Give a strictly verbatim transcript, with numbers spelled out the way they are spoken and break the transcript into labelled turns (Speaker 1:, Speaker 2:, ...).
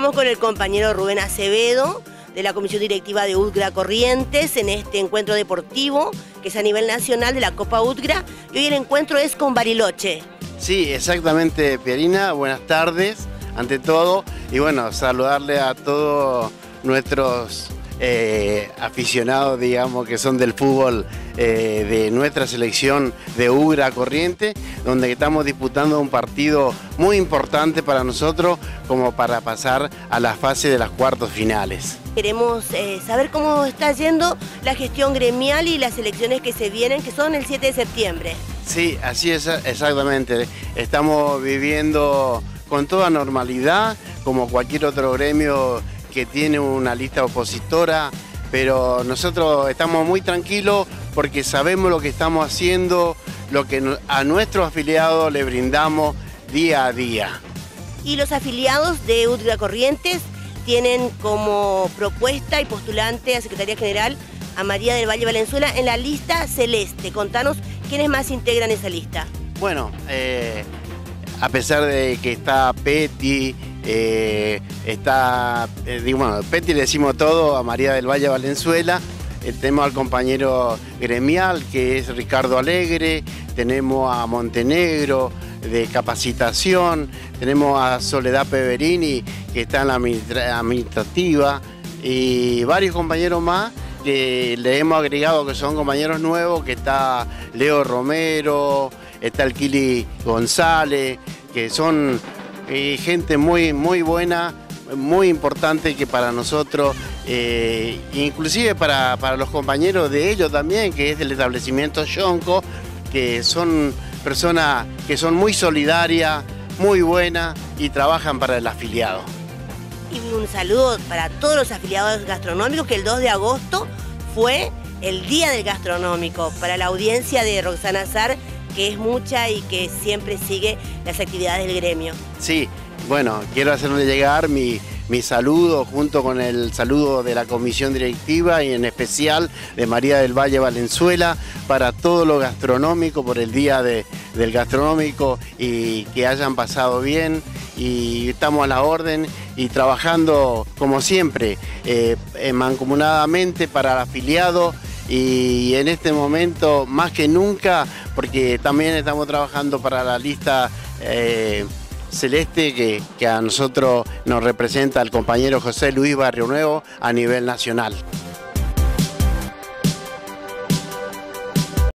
Speaker 1: Estamos con el compañero Rubén Acevedo, de la Comisión Directiva de UTGRA Corrientes, en este encuentro deportivo, que es a nivel nacional de la Copa UTGRA, y hoy el encuentro es con Bariloche.
Speaker 2: Sí, exactamente, Pierina, buenas tardes, ante todo, y bueno, saludarle a todos nuestros eh, aficionados, digamos, que son del fútbol eh, de nuestra selección de UTGRA Corrientes, donde estamos disputando un partido muy importante para nosotros, como para pasar a la fase de las cuartos finales.
Speaker 1: Queremos eh, saber cómo está yendo la gestión gremial y las elecciones que se vienen, que son el siete de septiembre.
Speaker 2: Sí, así es, exactamente. Estamos viviendo con toda normalidad, como cualquier otro gremio que tiene una lista opositora, pero nosotros estamos muy tranquilos porque sabemos lo que estamos haciendo, lo que a nuestros afiliados le brindamos día a día.
Speaker 1: Y los afiliados de UTGRA Corrientes tienen como propuesta y postulante a Secretaría General a María del Valle Valenzuela en la lista celeste. Contanos quiénes más integran esa lista.
Speaker 2: Bueno, eh, a pesar de que está Petty, eh, está, eh, digo, bueno, Petty le decimos todo a María del Valle Valenzuela, eh, tenemos al compañero gremial que es Ricardo Alegre, tenemos a Montenegro de capacitación, tenemos a Soledad Peverini que está en la administrativa y varios compañeros más que le hemos agregado que son compañeros nuevos, que está Leo Romero, está el Kili González, que son eh, gente muy, muy buena, muy importante que para nosotros, eh, inclusive para, para los compañeros de ellos también, que es del establecimiento Yonco, que son personas que son muy solidarias, muy buenas y trabajan para el afiliado.
Speaker 1: Y un saludo para todos los afiliados gastronómicos, que el dos de agosto fue el Día del Gastronómico, para la audiencia de Roxana Sar, que es mucha y que siempre sigue las actividades del gremio.
Speaker 2: Sí, bueno, quiero hacerle llegar mi, mi saludo junto con el saludo de la Comisión Directiva y en especial de María del Valle Valenzuela para todo lo gastronómico por el Día de, del Gastronómico y que hayan pasado bien y estamos a la orden y trabajando como siempre eh, mancomunadamente para el afiliado y en este momento más que nunca porque también estamos trabajando para la lista eh, celeste que, que a nosotros nos representa el compañero José Luis Barrio Nuevo a nivel nacional.